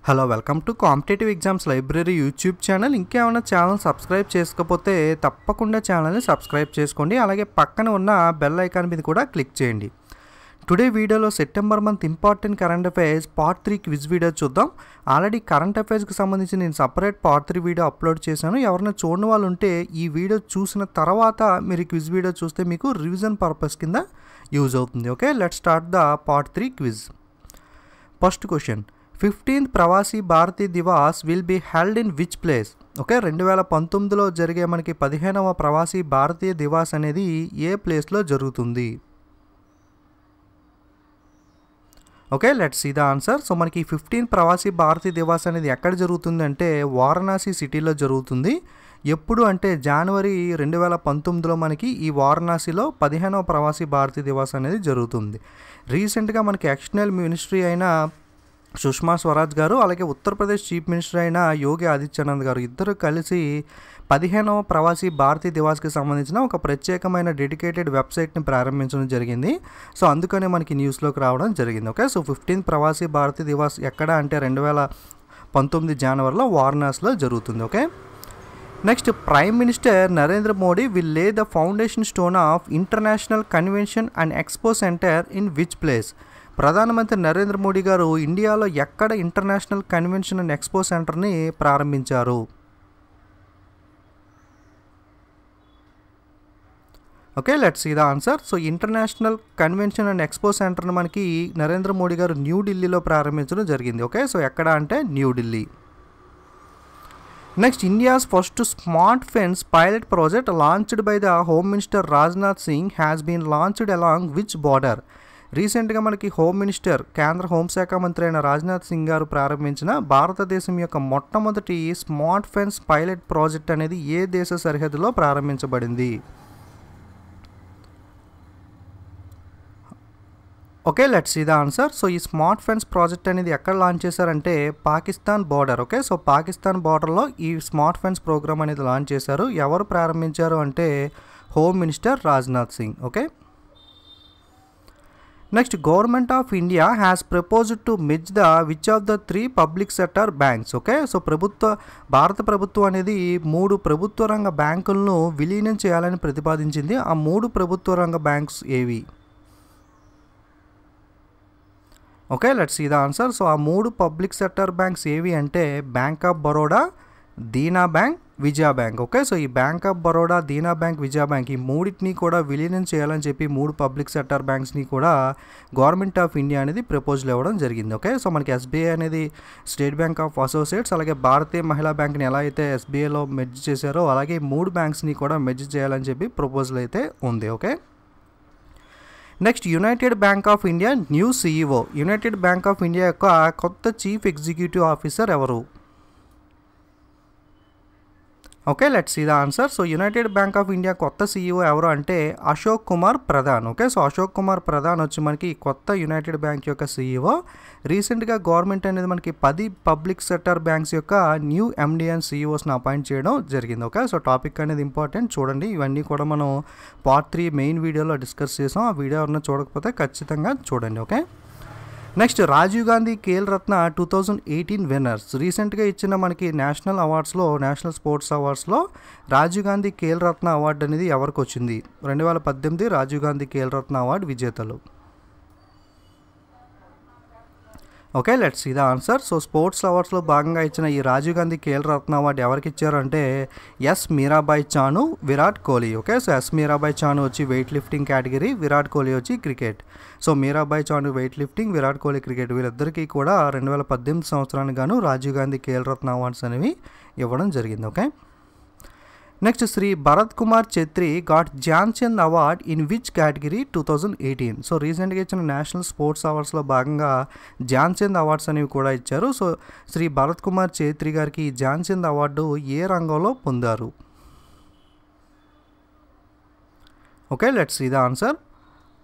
Hello welcome to competitive exams library YouTube channel. ఇంకేమైనా channel subscribe చేసుకోకపోతే తప్పకుండా ఛానల్ని సబ్స్క్రైబ్ చేసుకోండి. అలాగే పక్కన ఉన్న బెల్ ఐకాన్ మీద కూడా క్లిక్ చేయండి. టుడే వీడియోలో September month important current affairs part 3 quiz video చూద్దాం. ఆల్రెడీ కరెంట్ అఫైర్స్కి సంబంధించి నేను సపరేట్ పార్ట్ 3 వీడియో అప్లోడ్ చేశాను. ఎవరైనా చూడని వాళ్ళు ఉంటే ఈ వీడియో చూసిన తర్వాత మీరు క్విజ్ వీడియో చూస్తే మీకు రివిజన్ పర్పస్ కింద యూజ్ అవుతుంది. Okay, let's start the part 3 quiz. First question, 15th Pravasi Bharati Divas will be held in which place? Okay, 2019లో జరిగే మనకి 15వ ప్రవాసీ భారతీయ దివాస్ అనేది ఏ ప్లేస్లో జరుగుతుంది? Okay, let's see the answer. So మనకి 15th ప్రవాసీ భారతీ దివాస్ అనేది ఎక్కడ జరుగుతుంది అంటే వారణాసి సిటీలో జరుగుతుంది. ఎప్పుడు అంటే జనవరి 2019లో మనకి ఈ వారణాసిలో 15వ ప్రవాసీ భారతీ దివాస్ అనేది జరుగుతుంది. రీసెంట్గా మనకి ఎక్స్టర్నల్ మినిస్ట్రీ అయిన సుష్మా స్వరాజ్ గారు, అలాగే ఉత్తరప్రదేశ్ చీఫ్ మినిస్టర్ అయిన యోగి ఆదిత్యనాథ్ గారు ఇద్దరు కలిసి 15వ ప్రవాసీ భారతీ దివాస్కి సంబంధించిన ఒక ప్రత్యేకమైన డెడికేటెడ్ వెబ్సైట్ని ప్రారంభించడం జరిగింది. సో అందుకనే మనకి న్యూస్లోకి రావడం జరిగింది. Okay, so 15th Pravasi Bharati Divas ఎక్కడ అంటే 2019 జనవరిలో వారణాసిలో జరుగుతుంది. Okay, next, prime minister Narendra Modi will lay the foundation stone of international convention and expo centre in which place? ప్రధానమంత్రి నరేంద్ర మోడీ గారు ఇండియాలో ఎక్కడ ఇంటర్నేషనల్ కన్వెన్షన్ అండ్ ఎక్స్పో సెంటర్ని ప్రారంభించారు? Okay, let's see the answer. So international convention and expo సెంటర్ని మనకి నరేంద్ర మోడీ గారు న్యూఢిల్లీలో ప్రారంభించడం జరిగింది. ఓకే, సో ఎక్కడ అంటే New Delhi. Next, India's first smart fence pilot project launched by the home minister Rajnath Singh has been launched along which border? రీసెంట్గా మనకి హోమ్ మినిస్టర్, కేంద్ర హోంశాఖ మంత్రి అయిన రాజ్నాథ్ సింగ్ గారు ప్రారంభించిన భారతదేశం యొక్క మొట్టమొదటి స్మార్ట్ ఫెన్స్ పైలట్ ప్రాజెక్ట్ అనేది ఏ దేశ సరిహద్దులో ప్రారంభించబడింది? Okay, let's see the answer. So ఈ స్మార్ట్ ఫెన్స్ ప్రాజెక్ట్ అనేది ఎక్కడ లాంచ్ చేశారంటే Pakistan border. Okay, so Pakistan బార్డర్లో ఈ స్మార్ట్ ఫెన్స్ ప్రోగ్రామ్ అనేది లాంచ్ చేశారు. ఎవరు ప్రారంభించారు అంటే home minister Rajnath Singh. Okay, next, government of India has proposed to merge the which of the 3 public sector banks? Okay, so భారత ప్రభుత్వం అనేది 3 ప్రభుత్వ రంగ బ్యాంకులను విలీనం చేయాలని ప్రతిపాదించింది. ఆ 3 ప్రభుత్వ రంగ బ్యాంక్స్ ఏవి? Okay, let's see the answer. So ఆ 3 పబ్లిక్ సెక్టర్ బ్యాంక్స్ ఏవి అంటే bank of Baroda, Dena bank, Vijaya bank. Okay, so ఈ bank of Baroda, Dena bank, Vijaya bank ఈ మూడింటిని కూడా విలీనం చేయాలని చెప్పి 3 పబ్లిక్ సెక్టర్ బ్యాంక్స్ని కూడా గవర్నమెంట్ ఆఫ్ ఇండియా అనేది ప్రపోజల్ ఇవ్వడం జరిగింది. ఓకే, సో మనకి ఎస్బీఐ అనేది స్టేట్ బ్యాంక్ ఆఫ్ అసోసియేట్స్, అలాగే భారతీయ మహిళా బ్యాంక్ని ఎలా అయితే ఎస్బీఐలో మెర్జ్ చేశారో అలాగే 3 బ్యాంక్స్ని కూడా మెర్జ్ చేయాలని చెప్పి ప్రపోజల్ అయితే ఉంది. Okay, next, united bank of India new CEO. United bank of India యొక్క కొత్త చీఫ్ ఎగ్జిక్యూటివ్ ఆఫీసర్ ఎవరు? Okay, let's see the answer. So united bank of India కొత్త సీఈఓ ఎవరు అంటే అశోక్ కుమార్ ప్రధాన్. ఓకే, సో అశోక్ కుమార్ ప్రధాన్ వచ్చి మనకి కొత్త యునైటెడ్ బ్యాంక్ యొక్క సీఈఓ. రీసెంట్గా గవర్నమెంట్ అనేది మనకి 10 పబ్లిక్ సెక్టర్ బ్యాంక్స్ యొక్క న్యూ ఎండీ అండ్ సీఈఓస్ని అపాయింట్ చేయడం జరిగింది. ఓకే, సో టాపిక్ అనేది ఇంపార్టెంట్, చూడండి. ఇవన్నీ కూడా మనం పార్ట్ 3 మెయిన్ వీడియోలో డిస్కస్ చేసాం. ఆ వీడియో ఎవరైనా చూడకపోతే ఖచ్చితంగా చూడండి. Okay, next, Rajiv Gandhi Khel Ratna 2018 winners. రీసెంట్గా ఇచ్చిన మనకి నేషనల్ అవార్డ్స్లో, నేషనల్ స్పోర్ట్స్ అవార్డ్స్లో రాజీవ్ గాంధీ ఖేల్ రత్న అవార్డు అనేది ఎవరికి వచ్చింది? 2018 రాజీవ్ గాంధీ ఖేల్ రత్న అవార్డు విజేతలు. Okay, let's see the answer. So sports అవార్డ్స్లో భాగంగా ఇచ్చిన ఈ రాజీవ్ గాంధీ ఖేల్ రత్న అవార్డు ఎవరికి ఇచ్చారు అంటే S Mirabai Chanu, Virat Kohli. Okay, so S Mirabai Chanu వచ్చి weightlifting category, Virat Kohli వచ్చి cricket. So Mirabai Chanu weightlifting, Virat Kohli cricket, వీళ్ళిద్దరికీ కూడా 2018 సంవత్సరానికి గాను రాజీవ్ గాంధీ ఖేల్ రత్న అవార్డ్స్ అనేవి ఇవ్వడం జరిగింది. Okay, next, Shri Bharat Kumar Chhetri got Dhyanchand award in which category 2018? So రీసెంట్గా ఇచ్చిన నేషనల్ స్పోర్ట్స్ అవార్డ్స్లో భాగంగా ధ్యాన్చంద్ అవార్డ్స్ అనేవి కూడా ఇచ్చారు. సో శ్రీ భరత్ కుమార్ ఛత్రి గారికి ధ్యాన్చంద్ అవార్డు ఏ రంగంలో పొందారు? Okay, let's see the answer.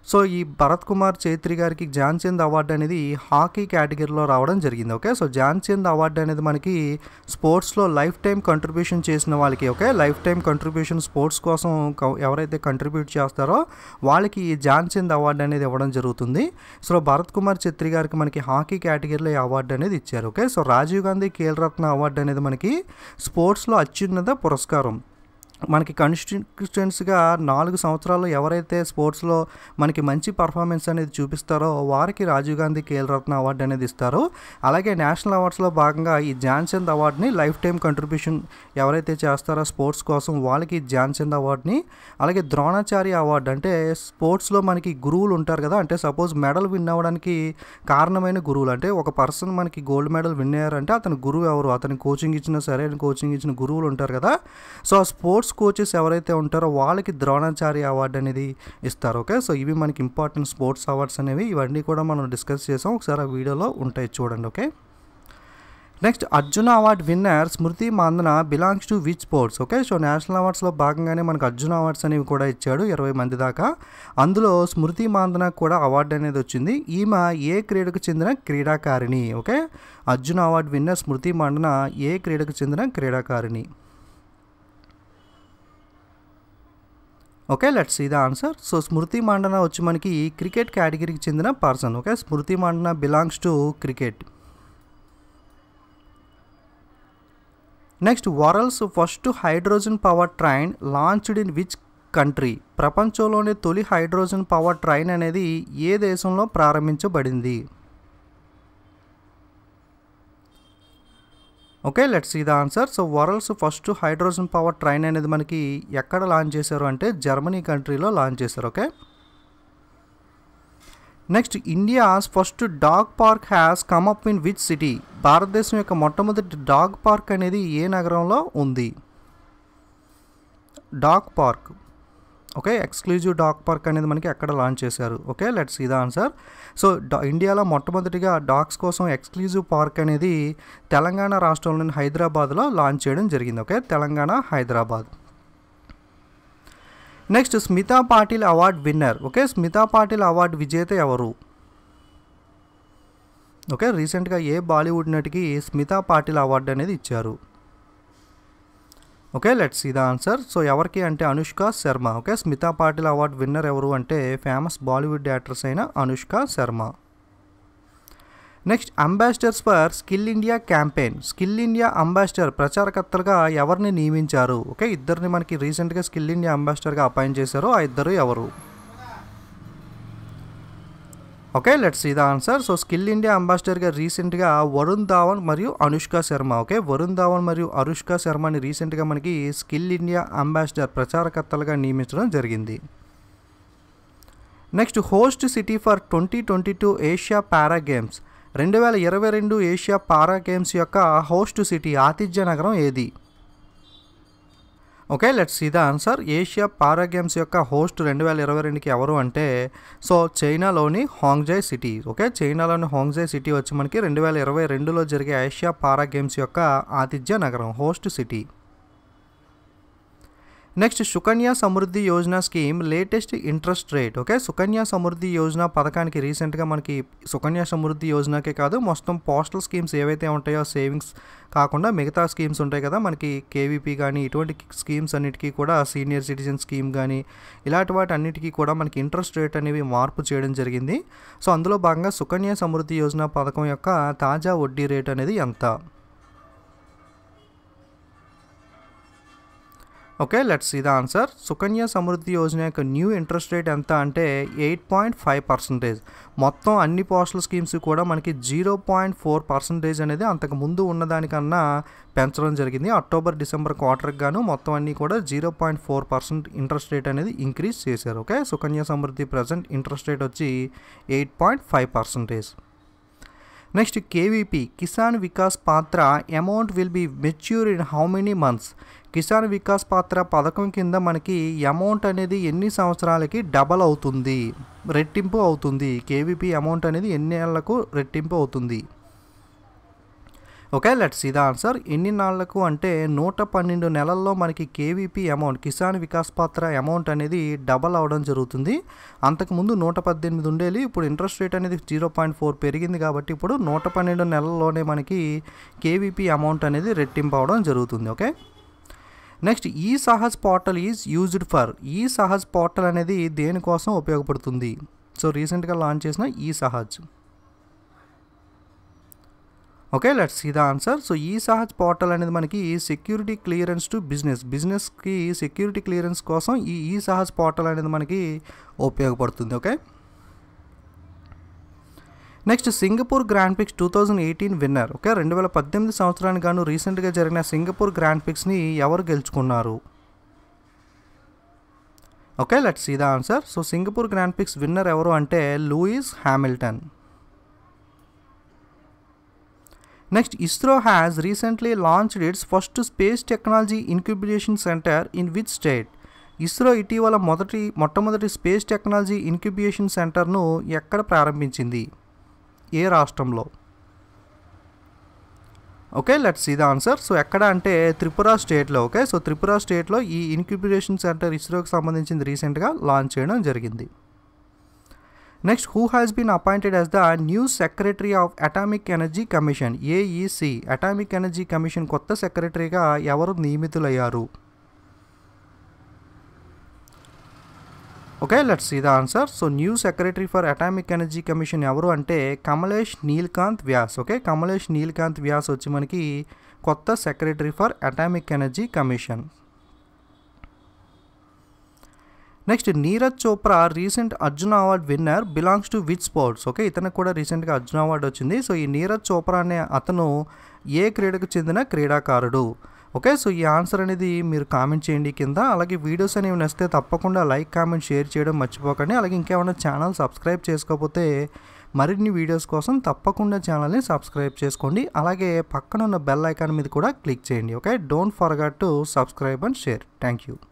So ఈ భరత్ కుమార్ ఛేత్రి గారికి ధ్యాన్చంద్ అవార్డు అనేది హాకీ కేటగిరీలో రావడం జరిగింది. ఓకే, సో ధ్యాన్చంద్ అవార్డు అనేది మనకి స్పోర్ట్స్లో లైఫ్ టైం కంట్రిబ్యూషన్ చేసిన వాళ్ళకి, okay, lifetime contribution sports కోసం ఎవరైతే కంట్రిబ్యూట్ చేస్తారో వాళ్ళకి ఈ ధ్యాన్చంద్ అవార్డు అనేది ఇవ్వడం జరుగుతుంది. సో భరత్ కుమార్ ఛేత్రి గారికి మనకి హాకీ కేటగిరీలో ఈ అవార్డు అనేది ఇచ్చారు. Okay, so Rajiv Gandhi Khel Ratna award అనేది మనకి స్పోర్ట్స్లో అత్యున్నత పురస్కారం. మనకి కన్సిస్టెన్సీగా 4 సంవత్సరాలు ఎవరైతే స్పోర్ట్స్లో మనకి మంచి పర్ఫార్మెన్స్ అనేది చూపిస్తారో వారికి రాజీవ్ గాంధీ ఖేల్ రత్న అవార్డు అనేది ఇస్తారు. అలాగే నేషనల్ అవార్డ్స్లో భాగంగా ఈ ధ్యాన్చంద్ అవార్డుని లైఫ్ టైం కంట్రిబ్యూషన్ ఎవరైతే చేస్తారో స్పోర్ట్స్ కోసం వాళ్ళకి ధ్యాన్చంద్ అవార్డుని, అలాగే ద్రోణాచార్య అవార్డు అంటే స్పోర్ట్స్లో మనకి గురువులు ఉంటారు కదా, అంటే సపోజ్ మెడల్ విన్ అవ్వడానికి కారణమైన గురువులు, అంటే ఒక పర్సన్ మనకి గోల్డ్ మెడల్ విన్ అయ్యారంటే అతని గురువు ఎవరు, అతని కోచింగ్ ఇచ్చిన సరైన కోచింగ్ ఇచ్చిన గురువులు ఉంటారు కదా. సో ఆ స్పోర్ట్స్ కోచెస్ ఎవరైతే ఉంటారో వాళ్ళకి ద్రోణాచార్య అవార్డు అనేది ఇస్తారు. ఓకే, సో ఇవి మనకి ఇంపార్టెంట్ స్పోర్ట్స్ అవార్డ్స్ అనేవి, ఇవన్నీ కూడా మనం డిస్కస్ చేసాం, ఒకసారి ఆ వీడియోలో ఉంటాయి చూడండి. Okay, next Arjuna award winner Smriti Mandhana belongs to which sports. Okay, so national అవార్డ్స్లో భాగంగానే మనకు అర్జున అవార్డ్స్ అనేవి కూడా ఇచ్చాడు 20 మంది దాకా. అందులో స్మృతి మాందన కూడా అవార్డు అనేది వచ్చింది. ఈమె ఏ క్రీడకు చెందిన క్రీడాకారిణి? Okay, Arjuna award winner Smriti Mandhana ఏ క్రీడకు చెందిన క్రీడాకారిణి? Okay, let's see the answer. So Smriti Mandhana వచ్చి మనకి క్రికెట్ కేటగిరీకి చెందిన person. Okay, Smriti Mandhana belongs to cricket. Next world's first hydrogen power train launched in which country? ప్రపంచంలోని తొలి హైడ్రోజన్ పవర్ ట్రైన్ అనేది ఏ దేశంలో ప్రారంభించబడింది? Okay, let's see the answer. So world's first hydrogen power train అనేది మనకి ఎక్కడ లాంచ్ చేశారు అంటే జర్మనీ కంట్రీలో లాంచ్ చేశారు. Okay, next India's first dog park has come up in which city? భారతదేశం యొక్క మొట్టమొదటి డాగ్ పార్క్ అనేది ఏ నగరంలో ఉంది? Dog park, okay, exclusive dog park అనేది మనకి ఎక్కడ లాంచ్ చేశారు? Okay, let's see the answer. So ఇండియాలో మొట్టమొదటిగా డాగ్స్ కోసం ఎక్స్క్లూజివ్ పార్క్ అనేది తెలంగాణ రాష్ట్రంలోని హైదరాబాద్లో లాంచ్ చేయడం జరిగింది. Okay, Telangana, Hyderabad. Next Smita Patil award winner. Okay, Smita Patil award విజేత ఎవరు? ఓకే, రీసెంట్గా ఏ బాలీవుడ్ నటికి స్మితా పాటిల్ అవార్డు అనేది ఇచ్చారు? Okay, let's see the answer. So ఎవరికి అంటే Anushka Sharma. Okay, Smita Patil award winner ఎవరు అంటే ఫేమస్ బాలీవుడ్ యాక్ట్రెస్ అయిన Anushka Sharma. Next ambassadors for skill India campaign. Skill India ambassador ప్రచారకర్తలుగా ఎవరిని నియమించారు? ఓకే, ఇద్దరిని మనకి రీసెంట్గా స్కిల్ ఇండియా అంబాసిడర్గా అపాయింట్ చేశారు. ఆ ఇద్దరు ఎవరు? Okay, let's see the answer. So skill India అంబాసిడర్గా రీసెంట్గా వరుణ్ ధావన్ మరియు అనుష్క శర్మ. ఓకే, వరుణ్ ధావన్ మరియు అనుష్క శర్మని రీసెంట్గా మనకి స్కిల్ ఇండియా అంబాసిడర్ ప్రచారకర్తలుగా నియమించడం జరిగింది. Next host city for 2022 Asia para games. 2022 Asia para games యొక్క హోస్ట్ సిటీ ఆతిథ్య నగరం ఏది? Okay, let's see the answer. Asia para games యొక్క హోస్ట్ 2022కి ఎవరు అంటే సో చైనాలోని హాంగ్జై సిటీ. ఓకే, చైనాలోని హాంగ్జై సిటీ వచ్చి మనకి 2022లో జరిగే ఏషియా పారా గేమ్స్ యొక్క ఆతిథ్య నగరం, host city. Next Sukanya Samriddhi Yojana scheme latest interest rate. Okay, Sukanya Samriddhi Yojana పథకానికి రీసెంట్గా మనకి సుకన్య సమృద్ధి యోజనకే కాదు మొత్తం పోస్టల్ స్కీమ్స్ ఏవైతే ఉంటాయో సేవింగ్స్ కాకుండా మిగతా స్కీమ్స్ ఉంటాయి కదా మనకి కేవీపీ కానీ ఇటువంటి స్కీమ్స్ అన్నిటికీ కూడా సీనియర్ సిటిజన్ స్కీమ్ కానీ ఇలాంటి వాటి అన్నిటికీ కూడా మనకి ఇంట్రెస్ట్ రేట్ అనేవి మార్పు చేయడం జరిగింది. సో అందులో భాగంగా సుకన్య సమృద్ధి యోజన పథకం యొక్క తాజా వడ్డీ రేట్ అనేది ఎంత? Okay, let's see the answer. Sukanya Samriddhi Yojana యొక్క న్యూ ఇంట్రెస్ట్ రేట్ ఎంత అంటే 8.5%. మొత్తం అన్ని పోస్టల్ స్కీమ్స్ కూడా మనకి 0.4% అనేది అంతకు ముందు ఉన్నదానికన్నా పెంచడం జరిగింది. అక్టోబర్ డిసెంబర్ క్వార్టర్కి గాను మొత్తం అన్నీ కూడా 0.4% ఇంట్రెస్ట్ రేట్ అనేది ఇంక్రీజ్ చేశారు. Okay, Sukanya Samriddhi present interest rate వచ్చి 8.5%. Next KVP Kisan Vikas Patra amount will be mature in how many months? Kisan Vikas Patra పథకం కింద మనకి అమౌంట్ అనేది ఎన్ని సంవత్సరాలకి డబల్ అవుతుంది, రెట్టింపు అవుతుంది? కేవీపీ అమౌంట్ అనేది ఎన్ని ఏళ్లకు రెట్టింపు అవుతుంది? Okay, let's see the answer. ఎన్ని నాళ్లకు అంటే 112 నెలల్లో మనకి KVP amount, Kisan Vikas Patra amount అనేది డబల్ అవడం జరుగుతుంది. అంతకుముందు 118 ఉండేది, ఇప్పుడు ఇంట్రెస్ట్ రేట్ అనేది 0.4 పెరిగింది కాబట్టి ఇప్పుడు 112 నెలల్లోనే మనకి కేవీపీ అమౌంట్ అనేది రెట్టింపు అవడం జరుగుతుంది. ఓకే, నెక్స్ట్ ఈ Sahaj portal is used for. ఈ సహజ్ పోర్టల్ అనేది దేనికోసం ఉపయోగపడుతుంది? సో రీసెంట్గా లాంచ్ చేసిన ఈ Sahaj. Okay, let's see the answer. So ఈ సహజ్ పోర్టల్ అనేది మనకి సెక్యూరిటీ క్లియరెన్స్ టు బిజినెస్కి సెక్యూరిటీ క్లియరెన్స్ కోసం ఈ సహజ్ పోర్టల్ అనేది మనకి ఉపయోగపడుతుంది. Okay, next Singapore Grand Prix 2018 winner. Okay, 2018 సంవత్సరానికి గాను రీసెంట్గా జరిగిన సింగపూర్ గ్రాండ్ పిక్స్ని ఎవరు గెలుచుకున్నారు? Okay, let's see the answer. So Singapore Grand Prix winner ఎవరు అంటే Lewis Hamilton. Next ISRO has recently launched its first space technology incubation centre in which state? ISRO ఇటీవల మొట్టమొదటి స్పేస్ టెక్నాలజీ ఇన్క్యుబేషన్ సెంటర్ను ఎక్కడ ప్రారంభించింది? ఏ రాష్ట్రంలో? Okay, let's see the answer. So ఎక్కడ అంటే త్రిపుర స్టేట్లో. ఓకే, సో త్రిపుర స్టేట్లో ఈ ఇన్క్యుబేషన్ సెంటర్ ఇస్రోకి సంబంధించింది రీసెంట్గా లాంచ్ చేయడం జరిగింది. Next who has been appointed as the new secretary of atomic energy commission, AEC. Atomic energy commission కొత్త సెక్రటరీగా ఎవరు నియమితులయ్యారు? Okay, let's see the answer. So new secretary for atomic energy commission ఎవరు అంటే కమలేష్ నీల్కాంత్ వ్యాస్. ఓకే, కమలేష్ నీల్కాంత్ వ్యాస్ వచ్చి మనకి కొత్త secretary for atomic energy commission. Next Neeraj Chopra recent Arjun award winner belongs to which sports? Okay, ఇతనికి కూడా రీసెంట్గా అర్జున్ అవార్డు వచ్చింది. సో ఈ నీరజ్ చోప్రా అనే అతను ఏ క్రీడకు చెందిన క్రీడాకారుడు? ఓకే, సో ఈ ఆన్సర్ అనేది మీరు కామెంట్ చేయండి కింద. అలాగే వీడియోస్ అనేవి నచ్చితే తప్పకుండా లైక్, కామెంట్, షేర్ చేయడం మర్చిపోకండి. అలాగే ఇంకేమైనా ఛానల్ సబ్స్క్రైబ్ చేసుకోకపోతే మరిన్ని వీడియోస్ కోసం తప్పకుండా ఛానల్ని సబ్స్క్రైబ్ చేసుకోండి. అలాగే పక్కన ఉన్న బెల్ ఐకాన్ మీద కూడా క్లిక్ చేయండి. Okay, don't forget to subscribe and share. Thank you.